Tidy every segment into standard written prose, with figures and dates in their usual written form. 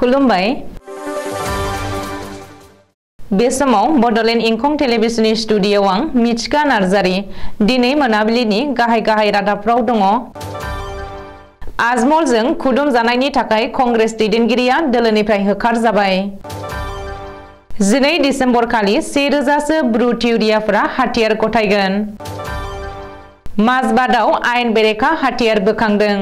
खुलुमबाय। बे समाव बडलेण्ड इंखं टेलिभिजननि स्टुडिय'आव आं मिथिका नार्जारी। दिनै मोनाबिलिनि गाहाय रादाबफ्राव दङ। आजमलजों खुदुम जानायनि थाखाय कंग्रेस दैदेनगिरिया दोलोनिफ्राय होखारजाबाय। 12 डिसेम्बर खालि 1000सो ब्रुट इउरियाफोरा हाथियार गथायगोन। माजबादाव आयेन बेरेखा हाथियार बोखांदों।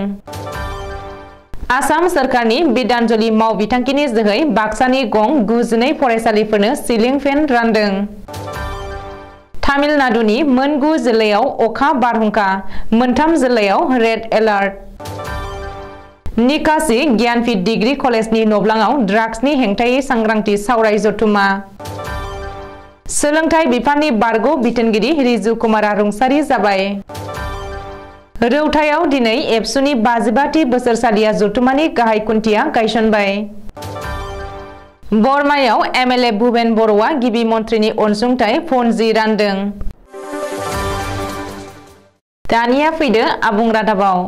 आसाम सरकारनि बिधानजलि मावबिथांखिनि जोहै बाक्सानि गं 92 फरायसालिफोरनो सिलिं फेन रानदों। तामिलनाडुनि मोन 9 जिल्लायाव अखा बारहुंखा, मोनथाम जिल्लायाव red alert. Nikashi Gyanpeeth degree कलेजनि नब्लाङाव ड्राग्सनि हेंथायै सांग्रांथि सावराय जथुमा। सोलोंथाइ बिफाननि बारग' बिथोनगिरि रिजु कुमारा रुंसारि जाबाय। रौतायाव दिनै एबसुनि 55थि बोसोरसालिया जथुमानि गाहाय खुन्थिया गायसनबाय। बरमायाव एमएलए भुपेन बर'आ गिबि मन्थ्रिनि अनसुंथाइ फन्जि रानदों। दानिया फैदो आबुं रादाबाव।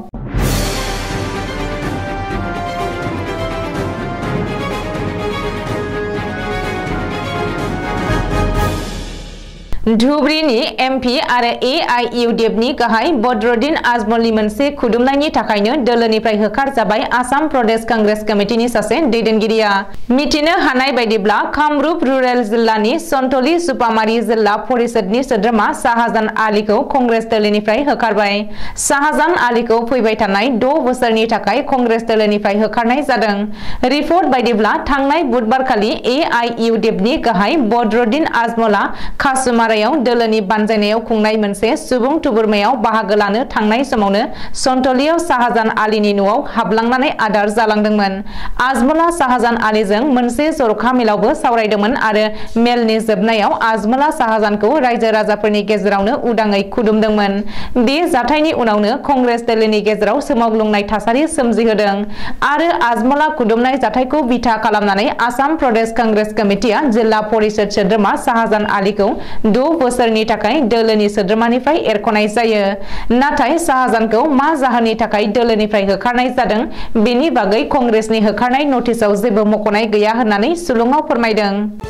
धुबरीनि एमपि आरो एआइइउडिएफनि गाहाय बदरुद्दीन आजमलनि मोनसे खुदुमनायनि थाखायनो दोलोनिफ्राय होखारजाबाय आसाम प्रदेश कंग्रेस कमिटिनि सासे दैदेनगिरिया। मिथिनो हानाय बायदिब्ला कामरुप रुरेल जिल्लानि सन्तलि सुपामारि जिल्ला परिषदनि सोद्रोमा शाहजान आलीखौ कंग्रेस दोलोनिफ्राय होखारबाय। शाहजान आलीखौ फैबाय थानाय 6 बोसोरनि थाखाय कंग्रेस दोलोनिफ्राय होखारनाय जादों। रिपर्ट बायदिब्ला थांनाय बुधबारखालि एआइइउडिएफनि गाहाय बदरुद्दीन आजमलआ कासुमारायाव दोलोनि बानजायनायाव खुंनाय मोनसे सुबुं थुबुरमायाव बाहागो लानो थांनाय समावनो सन्तलियाव शाहजान आलीनि न'आव हाबलांनानै आदार जालांदोंमोन। आजमलआ शाहजान आलीजों मोनसे जर'खा मेलावबो सावरायदोंमोन आरो मेलनि जोबनायाव आजमलआ शाहजानखौ रायजो राजाफोरनि गेजेरावनो उदाङै खुदुमदोंमोन। बे जाथायनि उनावनो कंग्रेस दोलोनि गेजेराव सोमावग्लुंनाय थासारि सोमजिहोदों आरो आजमलआ खुदुमनाय जाथायखौ बिथा खालामनानै आसाम प्रदेश कंग्रेस कमिटिया जिल्ला परिषद सोद्रोमा शाहजान आलीखौ 6 बोसोरनि थाखाय दोलोनि सोद्रोमानिफ्राय एरख'नाय जायो। नाथाय शाहजानखौ मा जाहोननि थाखाय दोलोनिफ्राय होखारनाय जादों बेनि बागै कंग्रेसनि होखारनाय नटिसआव जेबो मख'नाय गैया होननानै सुलुङाव फोरमायदों।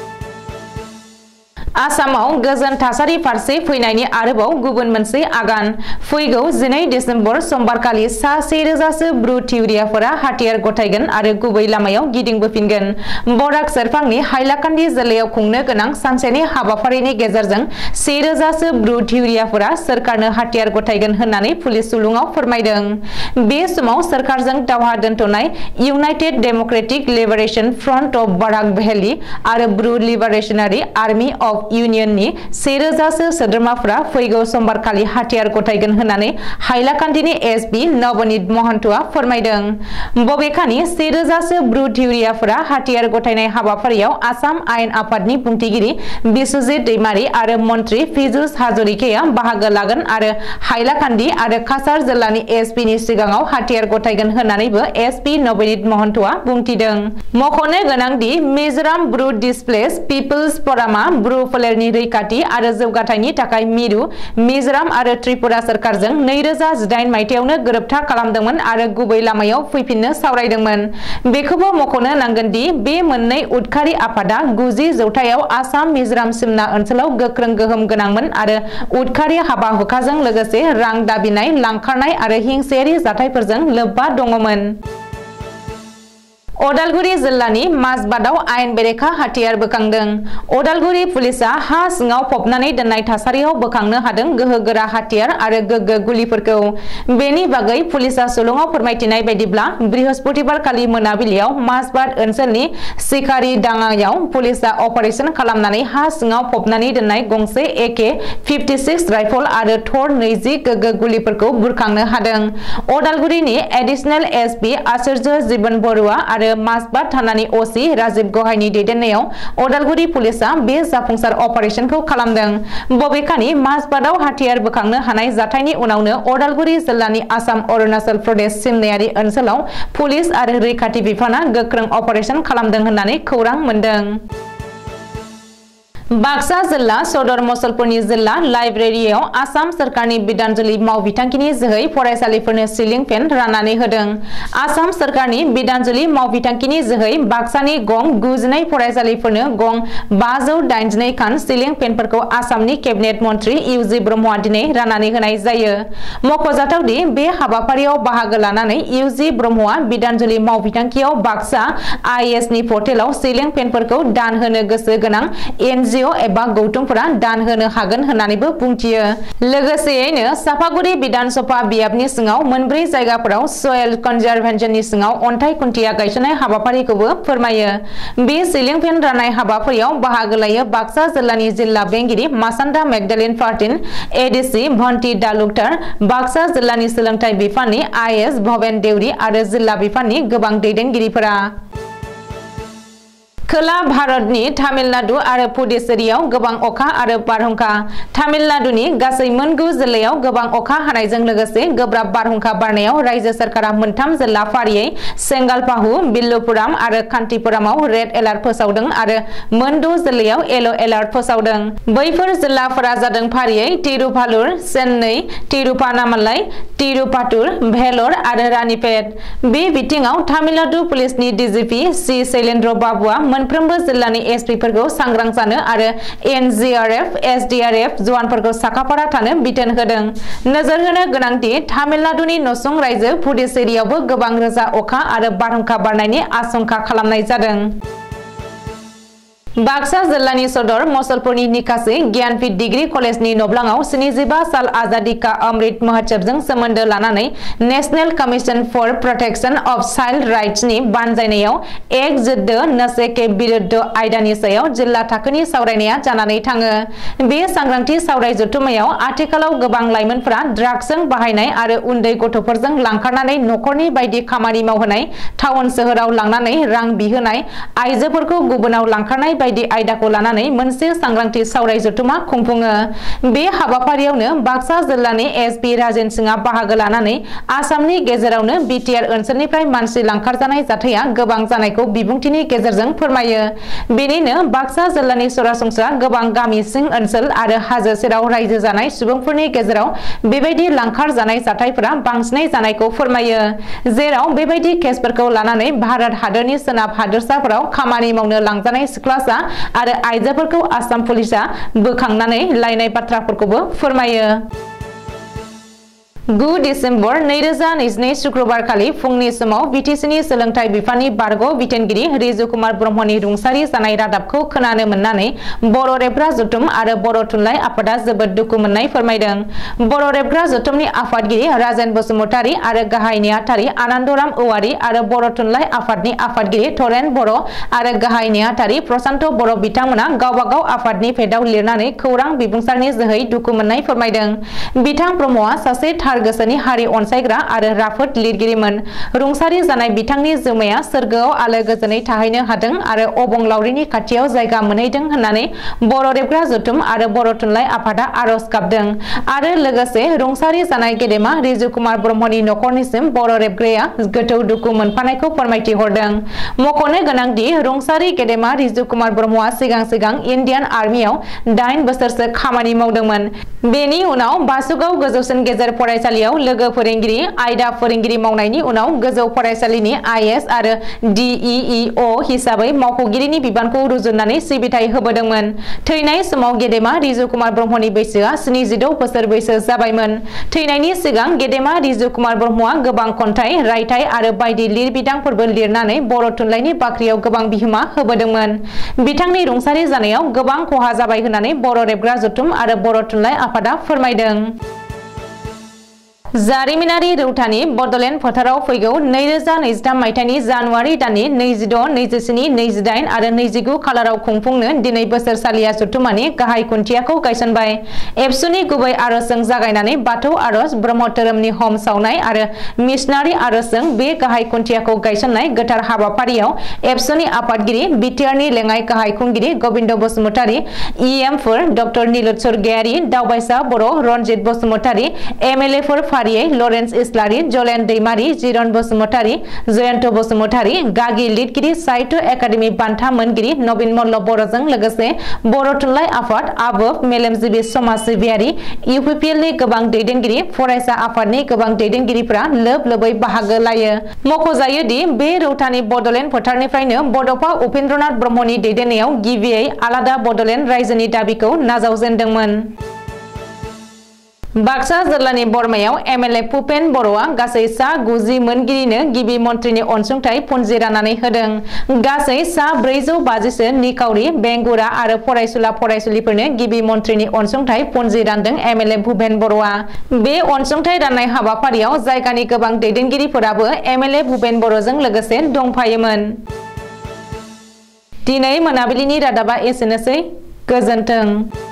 आसामाव गोजोन थासारि फारसे फैनायनि आरोबाव गुबुन मोनसे आगान। फैगौ 12 डिसेम्बर समबारखालि सा 1000सो ब्रुट इउरियाफोरा हाथियार गथायगोन आरो गुबै लामायाव गिदिंबोफिनगोन। बराक सेरफांनि हाइलाकान्दि जिल्लायाव खुंनो गोनां सानसेनि हाबाफारिनि गेजेरजों 1000सो ब्रुट इउरियाफोरा सोरखारनो हाथियार गथायगोन होननानै पुलिस सुलुङाव फोरमायदों। बे समाव सोरखारजों दावहा दोनथ'नाय united democratic liberation front of Barak valley आरो ब्रुट लिबारेशनारि आर्मी अफ इउनियननि 1000सो सोद्रोमाफोरा फैगौ समबारखालि हाथियार गथायगोन होननानै हाइलाकान्दिनि एसपि नवनीत महन्तआ फोरमायदों। बबेखानि 1000सो ब्रुट इउरियाफोरा हाथियार गथायनाय हाबाफारियाव आसाम आयेन आफादनि बुंथिगिरि बिस्वजित दैमारी आरो मन्त्रि पीयूष हाजरिकाया बाहागो लागोन आरो हाइलाकान्दि आरो काछार जिल्लानि एसपिनि सिगाङाव हाथियार गथायगोन होननानैबो एसपि नवनीत महन्तआ बुंथिदों। मख'नो गोनांदि मिजोराम ब्रुट डिसप्लेस पिपल्स फरामआ ब्रुट फोलेरनि रैखाथि आरो जौगाथायनि थाखाय मिरु मिजोराम आरो त्रिपुरा सोरखारजों 2018 मायथाइयावनो गोरोबथा खालामदोंमोन आरो गुबै लामायाव फैफिननो सावरायदोंमोन। बेखौबो मख'नो नांगोन दि बे मोननै उदखारि आफादा 90 जौथायाव आसाम मिजोराम सिमना ओनसोलाव गोख्रों गोहोम गोनांमोन आरो उदखारि हाबा हुखाजों लोगोसे रां दाबिनाय, लांखारनाय आरो हिंसायारि जाथायफोरजों लोब्बा दङमोन। अदालगुरि जिल्लानि माजबादाव आयेन बेरेखा हाथियार बोखांदों। अदालगुरि पुलिसआ हा सिङाव फबनानै दोननाय थासारियाव बोखांनो हादों गोहोगोरा हाथियार आरो गोग्गो गुलिफोरखौ। बेनि बागै पुलिसआ सुलुङाव फोरमायथिनाय बायदिब्ला बृहस्पतिबारखालि मोनाबिलियाव माजबाद ओनसोलनि सिखारि दाङायाव पुलिसआ अपारेशन खालामनानै हा सिङाव फबनानै दोननाय गंसे AK-56 राइफल आरो थर 20 गोग्गो गुलिफोरखौ बुरखांनो हादों। अदालगुरिनि एडिशनेल एसपि आचार्य जीवन बरुवा आरो माजबाद थानानि ओसि राजीव गहायनि दैदेननायाव अदालगुरि पुलिसआ बे जाफुंसार अपारेशनखौ खालामदों। बबेखानि माजबादाव हाथियार बोखांनो हानाय जाथायनि उनावनो अदालगुरि जिल्लानि आसाम अरुणाचल प्रदेश सिमनायारि ओनसोलाव पुलिस आरो रैखाथि बिफाना गोख्रों अपारेशन खालामदों होननानै खौरां मोनदों। बाक्सा जिल्ला सदर मुसलपुरनि जिल्ला लाइब्रेरियाव आसाम सरकारनि बिधानजुलि मावबिथांखिनि जोहै फरायसालिफोरनो सिलिं फेन राननानै होदों। आसाम सरकारनि बिधानजुलि मावबिथांखिनि जोहै बाक्सानि गं 92 फरायसालिफोरनो गं 582 खान सिलिं फेनफोरखौ आसामनि केबिनेट मन्त्रि इउजि ब्रह्मआ दिनै राननानै होनाय जायो। मख'जाथावदि बे हाबाफारियाव बाहागो लानानै इउजि ब्रह्मआ बिधानजुलि मावबिथांखियाव बाक्सा आइएस नि पर्टेलाव सिलिं फेनफोरखौ दान होनो गोसो गोनां एनजिअ एबा गौथुमफोरा दान होनो हागोन होननानैबो बुंथियो। लोगोसेयैनो सापागुरि विधानसभा बियाबनि सिङाव मोनब्रै जायगाफोराव सयेल कनजारभेन्सननि सिङाव अन्थाइ खुन्थिया गायसननाय हाबाफारिखौबो फोरमायो। बे सिलिं फेन राननाय हाबाफारियाव बाहागो लायो बाक्सा जिल्लानि जिल्ला बेंगिरि मासान्दा Magdalene Partin, ADC Bhanti Talukdar, Baksa जिल्लानि सोलोंथाइ बिफाननि आइएस भवेन देउरि आरो जिल्ला बिफाननि गोबां दैदेनगिरिफोरा। खोला भारतनि तामिलनाडु आरो पुडुचेरीआव गोबां अखा आरो बारहुंखा। तामिलनाडुनि गासै मोनगु जिल्लायाव गोबां अखा हानायजों लोगोसे गोब्राब बारहुंखा बारनायाव रायजो सरकारा मोनथाम जिल्ला फारियै सेंगालपाहु, बिल्लुपुराम आरो कान्टिपुरामाव रेड एलार्ट फोसावदों आरो मोन 6 जिल्लायाव येलो एलार्ट फोसावदों। बैफोर जिल्लाफोरा जादों फारियै तिरुभालुर, चेन्नई, तिरुभानामालाई, तिरुपाथुर, भेलोर आरो रानीपेट। बे बिथिङाव तामिलनाडु पुलिसनि डीजीपी सी शैलेन्द्र बाबुआ मोनफ्रोमबो जिल्लानि एसपीफोरखौ सांग्रां जानो आरो एनडीआरएफ, एसडीआरएफ जवानफोरखौ साखाफारा थानो बिथोन होदों। नोजोर होनो गोनांदि तामिलनाडुनि नसुं रायजो पुडुचेरीआवबो गोबां रोजा अखा आरो बारहुंखा बारनायनि आशंका खालामनाय जादों। बाक्सा जिल्लानि सदर मुसलपुरनि निकासी ज्ञानपीठ डिग्री कलेजनि नब्लाङाव 75 साल आजादी का अमृत महोत्सवजों सोमोन्दो लानानै national commission for protection of child राइट्सनि बानजायनायाव एक जुद्ध नशे के विरुद्ध आयदानि सायाव जिल्ला थाखोनि सावरायनाया जानानै थाङो। बे सांग्रांथि सावराय जथुम्मायाव आथिखालाव गोबां लाइमोनफोरा ड्राग्सजों बाहायनाय आरो उन्दै गथ'फोरजों लांखारनानै नखरनि बायदि खामानि मावहोनाय, टाउन सोहोराव लांनानै रां बिहोनाय, आइजोफोरखौ गुबुनाव लांखारनाय बायदि आयदाखौ लानानै मोनसे सांग्रांथि सावराय जथुम्मा खुंफुङो। बे हाबाफारियावनो बाक्सा जिल्लानि एसपी राजेन सिंहआ बाहागो लानानै आसामनि गेजेरावनो बिटिआर ओनसोलनिफ्राय मानसि लांखारजानाय जाथाया गोबां जानायखौ बिबुंथिनि गेजेरजों फोरमायो। बेनिनो बाक्सा जिल्लानि सरासनस्रा गोबां गामि सिं ओनसोल आरो हाजो सेराव रायजो जानाय सुबुंफोरनि गेजेराव बेबायदि लांखारजानाय जाथायफोरा बांसिनै जानायखौ फोरमायो, जेराव बेबायदि केसफोरखौ लानानै भारत हादरनि सोनाब हादोरसाफोराव खामानि मावनो लांजानाय सिख्लासा आरो आइजोफोरखौ आसाम पुलिसा बोखांनानै लायनाय बाथ्राफोरखौबो फोरमायो। 9 डिसेम्बर 2022 शुक्रबार खालि फुंनि समाव बिटिसिनि सोलोंथाइ बिफाननि बारग' बिथोनगिरि रिजु कुमार ब्रह्मनि रुंसारि जानाय रादाबखौ खोनानो मोननानै बर' रेबग्रा जथुम आरो बर' थुनलाइ आफादा जोबोद दुखु मोननाय फोरमायदों। बर' रेबग्रा जथुमनि आफादगिरि राजेन बसुमतारी आरो गाहाय नेहाथारि आनन्दराम औवारी आरो बर' थुनलाइ आफादनि आफादगिरि थरेन बर' आरो गाहाय नेहाथारि प्रशान्त बर' बिथांमोना गावबा गाव आफादनि पेजआव लिरनानै खौरां बिबुंसारनि जोहै दुखु मोननाय फोरमायदों। बिथां ब्रह्मआ सासे थार गोसोनि हारि अनसायग्रा आरो राफोद लिरगिरिमोन। रुंसारि जानाय बिथांनि जिउमाया सोरगोआव आलो गोजोनै थाहैनो हादों आरो अबंलावरिनि खाथियाव जायगा मोनहैदों होननानै बर' रेबग्रा जथुम आरो बर' थुनलाइ आफादा आरज गाबदों आरो लोगोसे रुंसारि जानाय गेदेमा रिजु कुमार ब्रह्मनि नखरनिसिम बर' रेबग्राया गोथौ दुखु मोनफानायखौ फोरमायथि हरदों। मख'नो गोनांदि रुंसारि गेदेमा रिजु कुमार ब्रह्मआ सिगां इन्डियान आर्मियाव 8 बोसोरसो खामानि मावदोंमोन। बेनि उनाव बासुगाव गोजौसिन गेजेर फरायसालियाव लोगो फोरोंगिरि आयदा फोरोंगिरि मावनायनि उनाव गोजौ फरायसालिनि आइएस आरो डिइइअ हिसाबै मावख'गिरिनि बिबानखौ रुजुननानै सिबिथाय होबोदोंमोन। थैनाय समाव गेदेमा रिजु कुमार ब्रह्मनि बैसोआ 76 बोसोर बैसो जाबायमोन। थैनायनि सिगां गेदेमा रिजु कुमार ब्रह्मआ गोबां खन्थाइ, रायथाइ आरो बायदि लिरबिदांफोरबो लिरनानै बर' थुनलाइनि बाख्रियाव गोबां बिहोमा होबोदोंमोन। बिथांनि रुंसारि जानायाव गोबां खहा जाबाय होननानै बर' रेबग्रा जथुम आरो बर' थुनलाइ आफादा फोरमायदों। जारिमिनारि रौतानि बडलेण्ड फोथाराव फैगौ 2023 मायथाइनि जानुवारि दाननि 26, 27, 28 आरो 29 खालाराव खुंफुंनो दिनै बोसोरसालिया जथुम्मानि गाहाय खुन्थियाखौ गायसनबाय। एबसुनि गुबै आरजजों जागायनानै बाथौ आरज, ब्रह्म धोरोमनि हम सावनाय आरो मिशनारि आरजजों बे गाहाय खुन्थियाखौ गायसननाय गोथार हाबाफारियाव एबसुनि आफादगिरि, बिटिआरनि लेङाइ गाहाय खुंगिरि गबिन्द बसुमतारी, इएमफोर डक्टर नीलोत्सर गयारी, दावबायसा बर' रनजित बसुमतारी, एमएलएफोर फारियै लरेन्स इस्लारि, जलेन दैमारि, जिरन बसुमतारि, जयन्त बसुमतारि, गागि लिरगिरि साहित्य एकाडेमि बान्था मोनगिरि नबिन मल्ल बर'जों लोगोसे बर' थुनलाइ आफाद, आबोफ, मेलेमजिबि समाज सिबियारि, UPPL नि गोबां दैदेनगिरि, फरायसा आफादनि गोबां दैदेनगिरिफोरा लोब लोबै बाहागो लायो। मख'जायो दि बे रौथानि बडलेण्ड फोथारनिफ्रायनो बड'फा उपेन्द्रनाथ ब्रह्मनि दैदेननायाव गिबियै आलादा बडलेण्ड रायजोनि दाबिखौ नाजावजेनदोंमोन। बाक्सा जिल्लानि बरमायाव MLA भुपेन बर'आ गासै सा 90 मोनगिरिनो गिबि मन्थ्रिनि अनसुंथाइ पुन्जि राननानै होदों। गासै सा 450सो निखावरि, बेंगुरा आरो फरायसुला फरायसुलिफोरनो गिबि मन्थ्रिनि अनसुंथाइ पुन्जि रानदों MLA भुपेन बर'आ। बे अनसुंथाइ राननाय हाबाफारियाव जायगानि गोबां दैदेनगिरिफोराबो MLA भुपेन बर'जों लोगोसे दंफायोमोन। दिनै मोनाबिलिनि रादाबा एसेनोसै। गोजोन्थों।